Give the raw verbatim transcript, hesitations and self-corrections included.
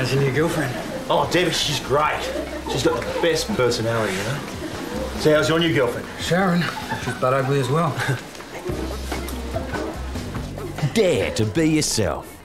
How's your new girlfriend? Oh, Debbie, she's great. She's got the best personality, you know? So how's your new girlfriend? Sharon. She's butt ugly as well. Dare to be yourself.